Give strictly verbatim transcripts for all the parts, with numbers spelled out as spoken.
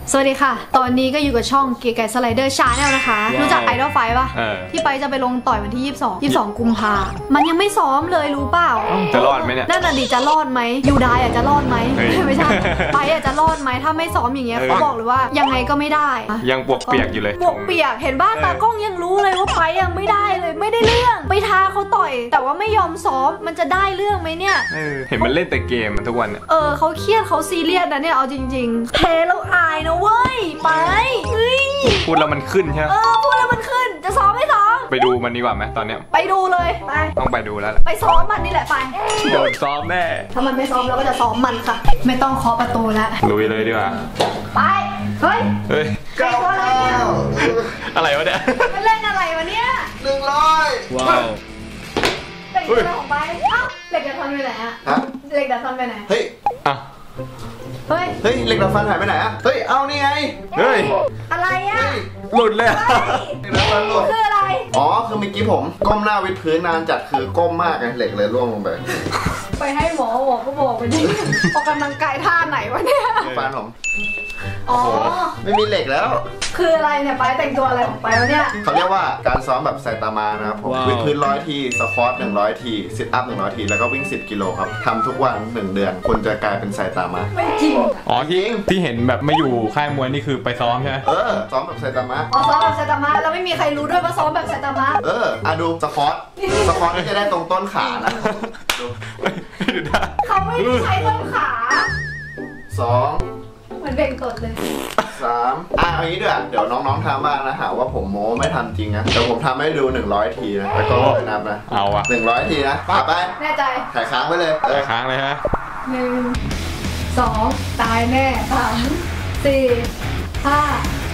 สวัสดีค่ะตอนนี้ก็อยู่กับช่องเก๋ไก่สไลเดอร์ชาแนลนะคะรู้จักไอดอลไฟป่ะที่ไปจะไปลงต่อยวันที่ยี่สิบสอง ยี่สิบสองกุมภามันยังไม่ซ้อมเลยรู้เปล่าจะรอดไหมเนี่ยนั่นน่ะดิจะรอดไหมยูไดอาจจะรอดไหมไม่ใช่ไปอาจจะรอดไหมถ้าไม่ซ้อมอย่างเงี้ยเขาบอกเลยว่ายังไงก็ไม่ได้ยังปวกเปียกอยู่เลยปวกเปียกเห็นบ้านตากล้องยังรู้เลยว่าไปยังไม่ได้เลยไม่ได้เรื่องไปท้าเขาต่อยแต่ว่าไม่ยอมซ้อมมันจะได้เรื่องไหมเนี่ยเห็นมันเล่นแต่เกมทุกวันเนี่ยเออเขาเครียดเขาซีเรียสนะเนี่ยเอาจริงๆเทแล้วอายนะเว้ยไปพูดแล้วมันขึ้นใช่ไหมเออพูดแล้วมันขึ้นจะซ้อมไม่ซ้อมไปดูมันดีกว่าไหมตอนเนี้ยไปดูเลยไปต้องไปดูแล้วไปซ้อมมันนี่แหละไปโดนซ้อมแน่ถ้ามันไม่ซ้อมเราก็จะซ้อมมันค่ะไม่ต้องเคาะประตูแล้วลุยเลยดีกว่าไปเฮ้ยเฮ้ยเก้าอะไรเนี่ยอะไรวะเนี่ยมันเล่นอะไรวะเนี่ยหนึ่งร้อยว้าวเหล็กอะไรของไปเอ้าเหล็กดัดฟันไปไหนอะเหล็กดัดฟันไปไหนเฮ้ยอ่ะเฮ้ยเฮ้ยเหล็กดัดฟันหายไปไหนอะเฮ้ยเอานี่ไงเฮ้ยอะไรอะหลุดเลยเหล็กดัดฟันหลุดคืออะไรอ๋อคือเมื่อกี้ผมก้มหน้าวิดพื้นนานจัดคือก้มมากไงเหล็กเลยร่วงลงไปไปให้หมอหมอก็บอกไปดิออกกำลังกายท่าไหนวะเนี่ยฟันผมอ๋อไม่มีเหล็กแล้วคืออะไรเนี่ยไปแต่งตัวอะไรของไปวะเนี่ยเขาเรียกว่าการซ้อมแบบไซตามานะครับผมวิดพื้นร้อยทีสควอตหนึ่งร้อยทีซิทอัพหนึ่งร้อยทีแล้วก็วิ่งสิบกิโลครับทำทุกวันหนึ่งเดือนคุณจะกลายเป็นไซตามาไม่จริงอ๋อจริงที่เห็นแบบไม่อยู่ค่ายมวยนี่คือไปซ้อมใช่ไหมเออซ้อมแบบไซตามาอ๋อซ้อมแบบไซตามาแล้วไม่มีใครรู้ด้วยว่าซ้อมแบบไซตามาเอออ่ะดูสควอตสควอตก็จะได้ตรงต้นขานะดูเขาไม่ใช้ต้นขาสองเหมือนเบ่งตดเลยสามอ่ะเอางี้ด้วยเดี๋ยวน้องๆทำบ้างนะหาว่าผมโม้ไม่ทำจริงนะเดี๋ยวผมทำให้ดูหนึ่งร้อยทีนะแล้วก็นับนะเอาอะหนึ่งร้อยทีนะปับไปแน่ใจถ่ายค้างไว้เลยถ่ายค้างเลยฮะหนึ่งสองตายแน่สามสี่ห้า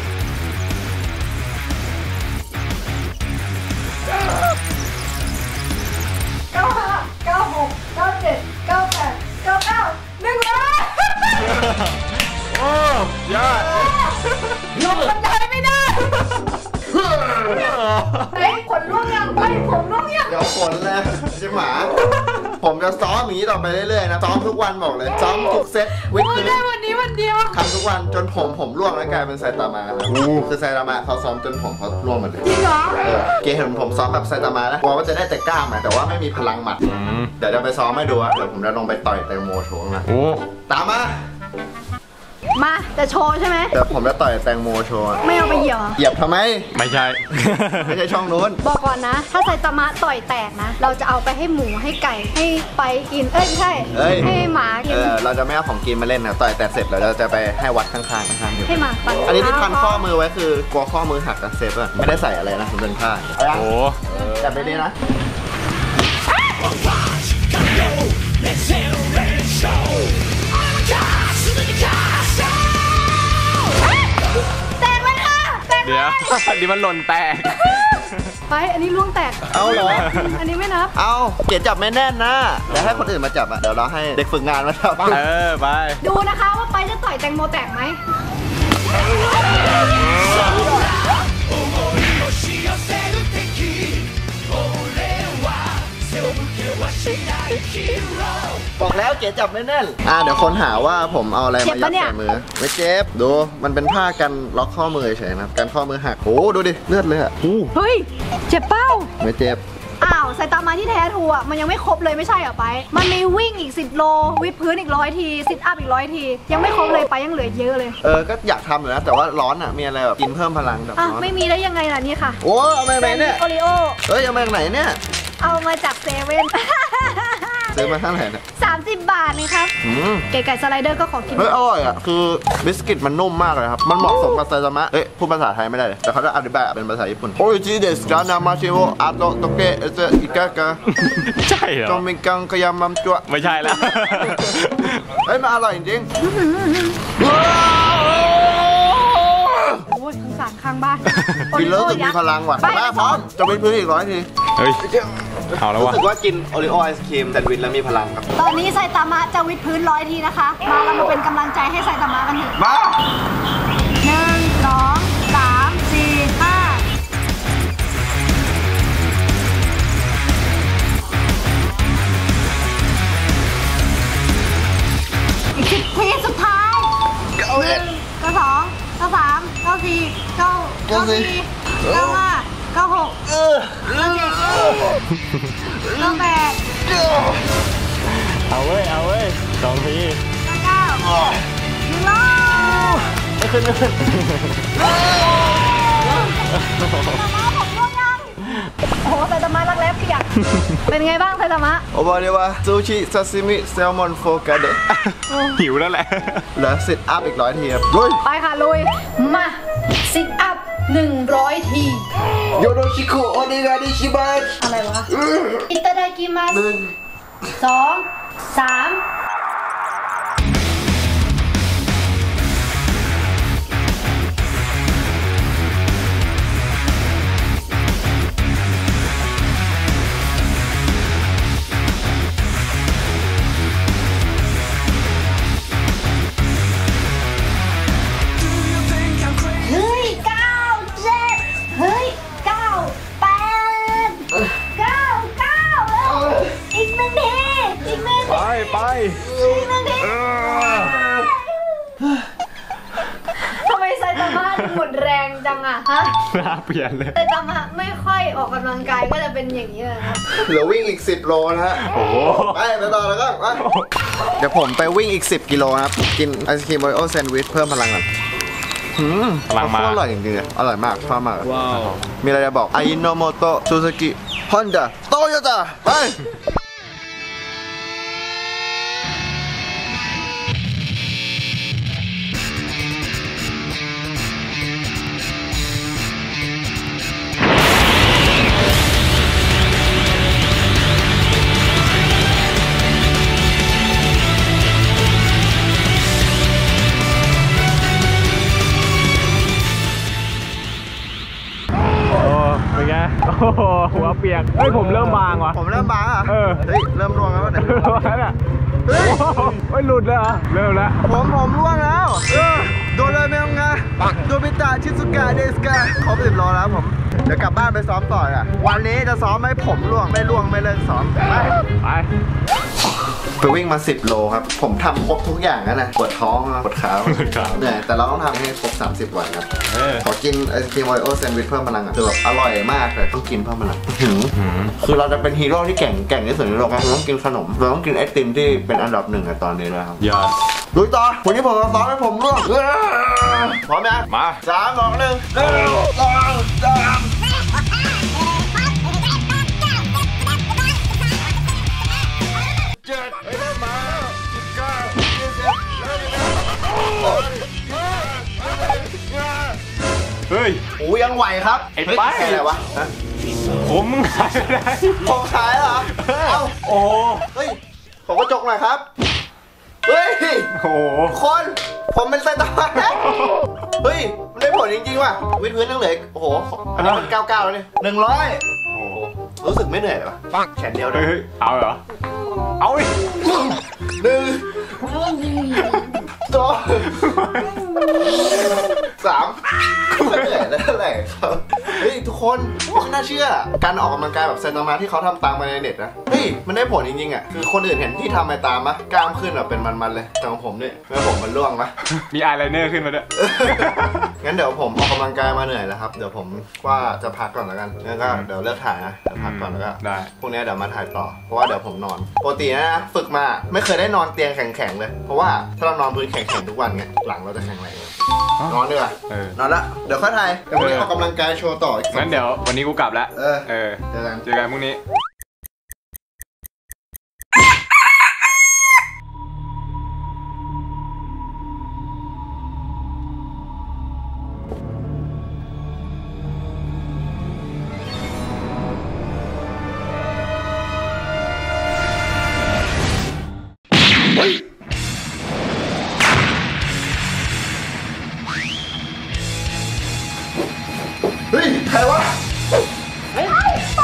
เก้าห้าเก้าหกเก้าเจ็ดเก้าแปดเก้าเก้าหนึ่งร้อยโอ้ยอดลงบันไดไม่ได้ไอ้ขนร่วงยังไอ้ผมร่วงยังเดี๋ยวขนเลยใช่หมาผมจะซ้อมอย่างนี้ต่อไปเรื่อยๆนะซ้อมทุกวันบอกเลยซ้อมทุกเซตวิ่งได้วันนี้วันเดียวทำทุกวันจนผมผมร่วงแล้วกลายเป็นไซตามาครับคือไซตามาเขาซ้อมจนผมเขาร่วงหมดเลยจริงเหรอเกย์เห็นผมซ้อมแบบไซตามานะกลัวว่าจะได้แต่กล้ามแต่ว่าไม่มีพลังหมัดเดี๋ยวจะไปซ้อมให้ดูเดี๋ยวผมจะลงไปต่อยแตงโมโชว์นะตามมามาจะโชว์ใช่ไหมแต่ผมจะต่อยแตงโมโชว์ไม่เอาไปเหยียบเหยียบทำไมไม่ใช่ไม่ใช่ช่องนู้นบอกก่อนนะถ้าไซตามะต่อยแตกนะเราจะเอาไปให้หมูให้ไก่ให้ไปกินเอ้ยไม่ใช่ให้หมากินเราจะไม่เอาของกินมาเล่นนะต่อยแตกเสร็จเราจะไปให้วัดข้างๆข้างๆอยู่ให้หมาไปอันนี้ที่พันข้อมือไว้คือกลัวข้อมือหักกันเซฟอ่ะไม่ได้ใส่อะไรนะผมเป็นผ้าโอ้จับไปดีนะเดี๋ยวอันนี้มันหล่นแตกไปอันนี้ล่วงแตกเอาเหรออันนี้ไม่นับเอาเกียรจับไม่แน่นนะเดี๋ยวให้คนอื่นมาจับอ่ะเดี๋ยวเราให้เด็กฝึกงานมาจับเออไปดูนะคะว่าไปจะต่อยแตงโมแตกไหมบอกแล้วเก๋จับแน่นๆอ่าเดี๋ยวคนหาว่าผมเอาอะไรมายัดใส่มือไม่เจ็บดูมันเป็นผ้ากันล็อกข้อมือเฉยนะกันข้อมือหักโอ้ดูดิเลือดเลยอ่ะเฮ้ยเจ็บเป้าไม่เจ็บอ้าวไซตามาที่แท้ทัวร์มันยังไม่ครบเลยไม่ใช่เหรอไปมันมีวิ่งอีกสิบโลวิดพื้นอีกร้อยทีซิทอัพอีกร้อยทียังไม่ครบเลยไปยังเหลือเยอะเลยเออก็อยากทำอยู่นะแต่ว่าร้อนอ่ะมีอะไรแบบกินเพิ่มพลังแบบอ่ะไม่มีได้ยังไงล่ะนี่ค่ะโอ้เอามาไหนเนี่ยโอริโอเอ้ยเอามาจากไหนเนี่ยเอามาจากเซเว่นซื้อมาเท่าไหร่เนี่ยสามสิบบาทนี่ครับเก๋ไก่สไลเดอร์ก็ขอกินเฮ้ยอร่อยอ่ะคือบิสกิตมันนุ่มมากเลยครับมันเหมาะสมกับไซตามะเอ้ยพูดภาษาไทยไม่ได้เลยแต่เขาจะอธิบายเป็นภาษาญี่ปุ่นโอริจิเดสกานามาชิโออาโตโตเกะเอเซอิกะกะใช่เหรอจงมิกังกยามัมจั่วไม่ใช่แล้วเฮ้ยมันอร่อยจริงโอ้ยสงสารข้างบ้านกินแล้วจะมีพลังว่ะมาพร้อมจะเป็นพื้นอีกร้อยทีเฮ้ยเอาแล้ววะรู้สึกว่ากินโอริโอไอศครีมแซนด์วิชแล้วมีพลังครับตอนนี้ไซตามะจะวิดพื้นร้อยทีนะคะมาเรามาเป็นกำลังใจให้ไซตามะกันเถอะมาหนึ่งสองสามสี่ห้าอีกสิบทีสุดท้ายหนึ่งก็สองเก้าสามเก้าสี่เก้าเก้าสี่เก้าห้าเก้าหกเก้าเจ็ดเก้าแปดเอาเว้ยเอาเว้ยสองทีเก้าเก้าหนึ่งร้อยไม่ขึ้นไม่ขึ้นโอ้โหไซตามะรักแร้เปียกเป็นไงบ้างไซตามะโอ้บอกเลยว่าซูชิซาซิมิแซลมอนโฟกาเดะหิวแล้วแหละแล้วซิทอัพอีกร้อยทีครับลุยไปค่ะลุยมาซิทอัพหนึ่งร้อยทีโยโรชิคุโอเนกาดิชิบัสอะไรวะอิตาดากิมัสหนึ่งสองสามไปทำไมไซตามะหมดแรงจังอะฮะเปลี่ยนเลยไซตามะไม่ค่อยออกกำลังกายก็จะเป็นอย่างนี้เลยครับเหลือวิ่งอีกสิบโลนะฮะโอ้โหไปไปต่อแล้วก็เดี๋ยวผมไปวิ่งอีกสิบกิโลครับกินไอศครีมโอริโอแซนด์วิชเพิ่มพลังก่อนพลังมาอร่อยจริงๆอร่อยมากชอบมากมีอะไรจะบอกไอโนโมโตะซูซูกิฮอนด้าโตโยต้าไปโอ้โหหัวเปียกเฮ้ยผมเริ่มบางว่ะผมเริ่มบางอ่ะเออเฮ้ยเริ่มร่วงแล้วเนี่ยร่วงแล้วเฮ้ยเฮ้ยหลุดเลยเหรอเริ่มแล้วผมผมร่วงแล้วเออโดนเลยแมวงาโดบิตะชิซุกะเดสกะครบสิบโลแล้วผมเดี๋ยวกลับบ้านไปซ้อมต่ออ่ะวันนี้จะซ้อมให้ผมร่วงไม่ร่วงไม่เลิกซ้อมไปไปไปวิ่งมาสิบโลครับผมทำครบทุกอย่างนะปวดท้องปวดขาเนี่ยแต่เราต้องทำให้ครบสามสิบวันครับขอกินไอศครีมโอริโอแซนด์วิชเพิ่มพลังอ่ะคือแบบอร่อยมากเลยต้องกินเพิ่มพลังคือเราจะเป็นฮีโร่ที่เก่งเก่งที่สุดในโลกเราต้องกินขนมเราต้องกินไอติมที่เป็นอันดับหนึ่งในตอนนี้แล้วครับยอดลุยต่อวันนี้ผมจะซ้อมให้ผมร่วงพร้อมไหมมาสามสองหนึ่งหนึ่งสองสามเจ็ดไปได้มาสิบเก้ายี่สิบเฮ้ยโอ้ยังไหวครับไอ้ป้ายอะไรวะผมมึงหายไปไหนผมขายเหรอเอ้าโอ้เฮ้ยขอกระจกหน่อยครับเฮ้ยโอ้คนผมเป็นไซตามะเฮ้ยมันได้ผลจริงๆว่ะวิดพื้นตั้งเหลือโอ้โหอันนี้มันเก้าเก้าแล้วนี่หนึ่งร้อยโอ้รู้สึกไม่เหนื่อยเลยป่ะแขนเดียวเลยเอาเหรอเอาอีกหนึ่งสองสามไม่เหนื่อยแล้วแหละครับเฮ้ยทุกคนไม่น่าเชื่อการออกกำลังกายแบบไซตามะที่เขาทำตามมาในเน็ตนะเฮ้ยมันได้ผลจริงๆอ่ะคือคนอื่นเห็นที่ทำไปตามปะกล้ามขึ้นแบบเป็นมันๆเลยแต่ของผมเนี่ยเมื่อผมมันร่วงปะมีอายไลเนอร์ขึ้นมาด้วยงั้นเดี๋ยวผมออกกำลังกายมาเหนื่อยแล้วครับเดี๋ยวผมว่าจะพักก่อนแล้วกันงั้นก็เดี๋ยวเลิกถ่ายนะเดี๋ยวพักก่อนแล้วก็ได้พรุ่งนี้เดี๋ยวมาถ่ายต่อเพราะว่าเดี๋ยวผมนอนปกตินะฝึกมาไม่เคยได้นอนเตียงแข็งๆเลยเพราะว่าถ้าเรานอนพื้นแข็งๆทุกวันเนี่ยหลังเราจะแข็งแรงนอนดีกว่านอนละเดี๋ยวค่อยถ่ายเดี๋ยวพรุ่งนี้ออกกำลังกายโชว์ต่องั้นเดี๋ยววันนี้กูกลับแล้วเออเออเจอกันเจอกันพรุ่งนี้เฮ้ยใครวะเฮ้ย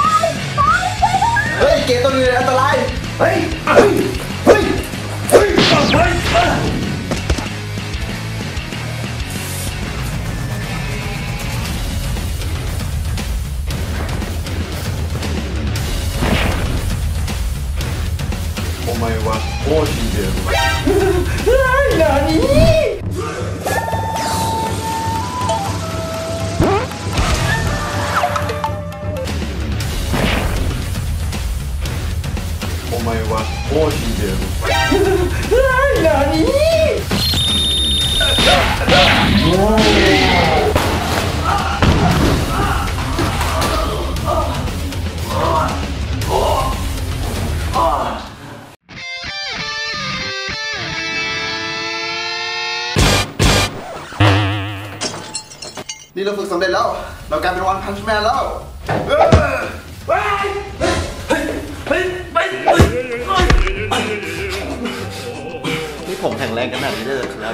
เฮ้ยเกตตัวนี้อันตรายเฮ้ยเฮ้ยเฮ้ยเฮ้ยเฮ้ยโอ้ไม่วะโอ้จริงเดียวเฮ้ยหนานี้นี่เราฝึกสำเร็จแล้วเรากลายเป็นวันพันช์แมนแล้วนี่ผมแข็งแรงขนาดนี้ได้เลยครับ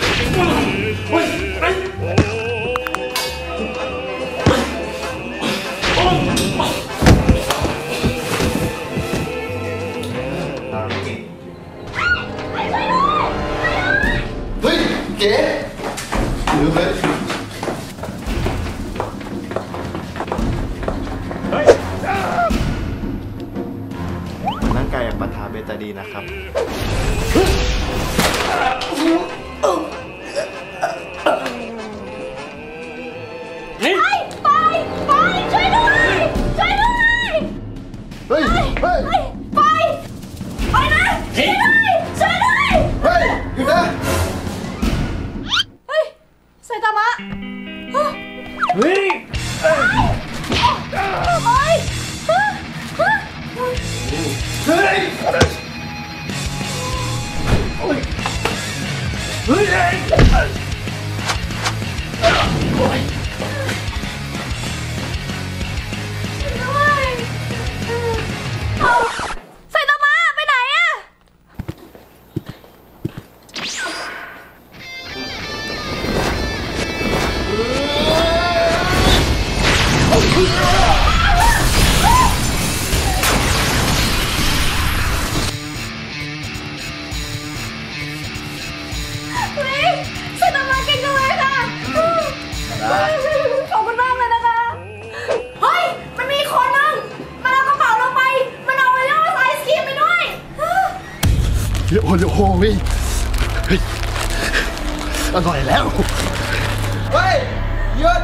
เฮ้ยเก๋ลืมเลยร่างกายอยากปะทะเบตาดีนะครับไปไปไปช่วยด้วยช่วยด้วยเฮ้ยเฮ้ยไปไปนะช่วยด้วยช่วยด้วยเฮ้ยหยุดนะเฮ้ยไซตามะเฮ้ยเฮ้ยเฮ้ยเฮ้ยเฮ้ยไซตามะไปไหนอะเฮ้ยไซตามะเก่งจังเลยค่ะขอบคุณมากเลยนะคะเฮ้ยมันมีคนนึงมันเอากระเป๋าเราไปมันเอาไอ้ยอดไอศกรีมไปด้วยโอ้โหโอ้โหเฮ้ยอร่อยแล้วเฮ้ยหยุด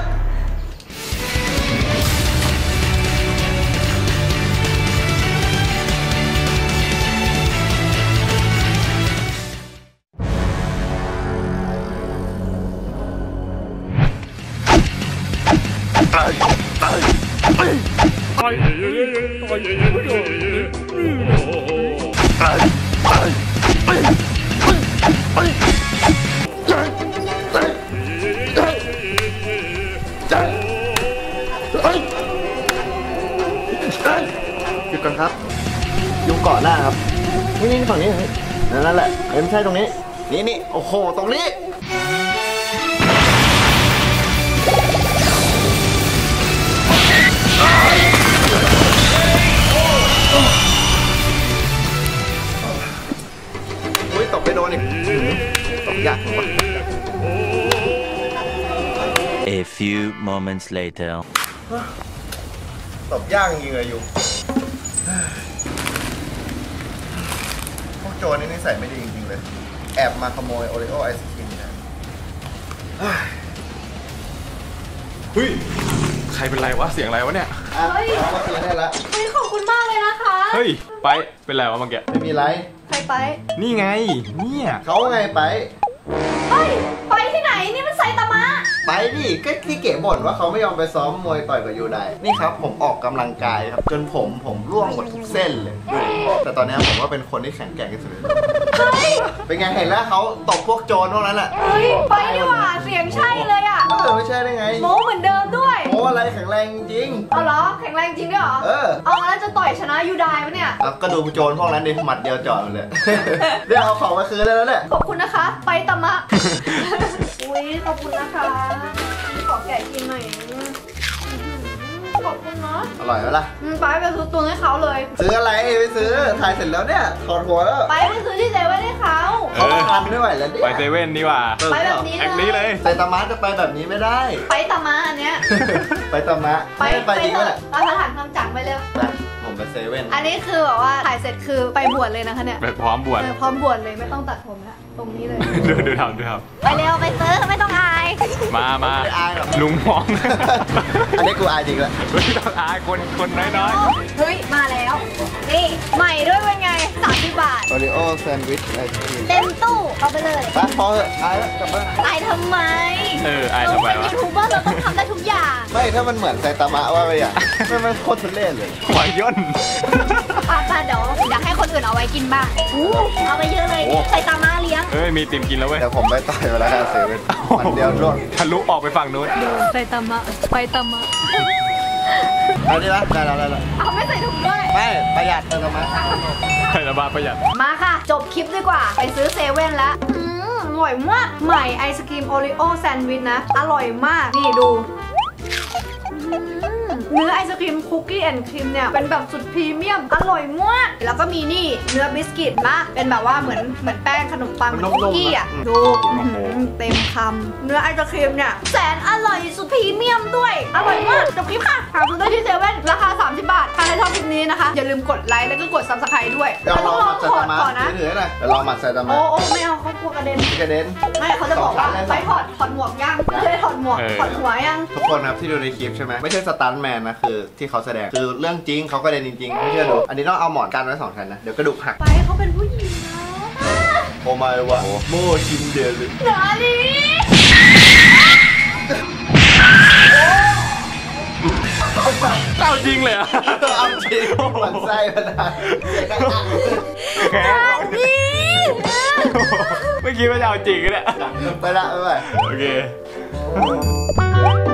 หยุดก่อนครับยุงเกาะหน้าครับนี่นี่ฝั่งนี้นั่นแหละไม่ใช่ตรงนี้นี่นี่โอ้โหตรงนี้อุ้ยตบไปโดนอีกตบยากกว่า A few moments later ตบยากจริงเลยอยู่พวกโจรนี่นิสัยไม่ดีจริงๆเลยแอบมาขโมยโอริโอไอศครีมนะเฮ้ยใครเป็นไรวะเสียงอะไรวะเนี่ยเฮ้ยเอามาคืนได้ละเฮ้ยขอบคุณมากเลยนะคะเฮ้ยไปเป็นไรวะเมื่อกี้ไม่มีไรใครไปนี่ไงเนี่ยเขาไงไปเฮ้ยไปที่ไหนนี่มันไซตามะไปดิก็ที่เก๋บ่นว่าเขาไม่ยอมไปซ้อมมวยต่อยกับยูไดนี่ครับผมออกกำลังกายครับจนผมผมร่วงหมดทุกเส้นเลยแต่ตอนนี้ผมว่าเป็นคนที่แข็งแกร่งที่สุดเลยเป็นไงเห็นแล้วเขาตบพวกโจรพวกนั้นแหละเฮ้ยไปดีกว่าเสียงใช่เลยอ่ะเออไม่ใช่ได้ไงโม้เหมือนเดิมด้วยโม้อะไรแข็งแรงจริงเอาเหรอแข็งแรงจริงด้วยเหรอเออเอาแล้วจะต่อยชนะยูไดปะเนี่ยก็ดูโจรพวกนั้นดิหมัดเดียวจอดเลยเรียกเอาของมาคืนได้แล้วเนี่ยขอบคุณนะคะไปตามะอุ้ยขอบคุณนะคะขอแกะกินหน่อยขอบคุณนะอร่อยไหมล่ะไปไปซื้อตัวให้เขาเลยซื้ออะไรไปซื้อถ่ายเสร็จแล้วเนี่ยถอดหัวแล้วไปไปซื้อที่เซเว่นให้เขาเขาทานไม่ไหวแล้วดิไปเซเว่นดีกว่าไปแบบนี้เลยไซตามะจะไปแบบนี้ไม่ได้ไปตามะอันเนี้ยไปตามะไปไปจริงไหมล่ะเราสถานคำจังไปเร็วผมไปเซเว่นอันนี้คือแบบว่าถ่ายเสร็จคือไปบวชเลยนะคะเนี่ยแบบพร้อมบวชพร้อมบวชเลยไม่ต้องตัดผมแล้วตรงนี้เลยดูดูทำดูทำไปเร็วไปซื้อไม่ต้องอายมามาไม่อายหรอกลุงมองอันนี้กูอายจริงเลยไม่ต้องอายคนคนน้อยๆเฮ้ยมาแล้วนี่ใหม่ด้วยเป็นไงสามสิบบาทโอริโอแซนด์วิชไอศครีมเต็มตู้เอาไปเลยไปพอเถอะอายแล้วกลับบ้านอายทำไมเออไอทำไมเป็นวะยูทูบเบอร์เราต้องทำได้ทุกอย่างไม่ถ้ามันเหมือนไซตามะว่าไปอ่ะไม่มันโคตรทุเรศเลยหอยย่นป้าป้าเดี๋ยวอยากให้คนอื่นเอาไว้กินบ้างอู้เอาไปเยอะเลยใส่ตามาเลี้ยงเอ้ยมีติมกินแล้วเว้ยเดี๋ยวผมไปต่อยเวลาเซเว่นมันเดียวร่วงทะลุออกไปฝั่งนู้นใส่ตามะไปตามะเอาดิละได้แล้วได้แล้วเอาไม่ใส่ถุงด้วยไม่ประหยัดไซตามะไข่ระบาประหยัดมาค่ะ จบคลิปดีกว่า ไปซื้อเซเว่นแล้วอืมอร่อยมาก ใหม่ไอศครีมโอริโอแซนด์วิชนะ อร่อยมาก นี่ดูอืมเนื้อไอศครีมคุกกี้แอนด์ครีมเนี่ย เป็นแบบสุดพรีเมียม อร่อยมาก แล้วก็มีนี่เนื้อบิสกิตนะเป็นแบบว่าเหมือนเหมือนแป้งขนมปังเหมือนคุกกี้อ่ะ ดูอื้อหือเต็มคำเนื้อไอศครีมเนี่ยแสนอร่อยสุดพรีเมียมด้วย อร่อยมากจบคลิปค่ะหาซื้อได้ที่เซเว่นราคาสามสิบบาทถ้าใครชอบคลิปนี้นะคะอย่าลืมกดไลค์แล้วก็กดซับสไครต์ด้วยเดี๋ยวแต่ต้ลอองงลหอมังดไซถอตาดมะก่อนนะถือให้หน่อยเดี๋ยวลองหมัดไซตามะโอ้โอ้ไม่เอาเขากลัวกระเด็นกระเด็นไม่เขาจะบอกว่าไปถอดถอดหมวกยังไม่ได้ถอดหมวกถอดหัวยังทุกคนครับที่ดูในคลิปใช่ไหมไม่ใช่สตันท์แมนนะคือที่เขาแสดงคือเรื่องจริงเขากระเด็นจริงๆไม่เชื่อดูอันนี้ต้องเอาหมอนกันไว้สองชั้นนะเดี๋ยวกระดูกหักไปเขาเป็นผู้หญิงนะโอมาวะโมชินเดลหนาดิเอาจริงเลยอ่ะเอาจริงมันไส้มันนะเสียงดังแค่ไม่คิดว่าจะเอาจริงกันเนี่ยไปละไปไปโอเค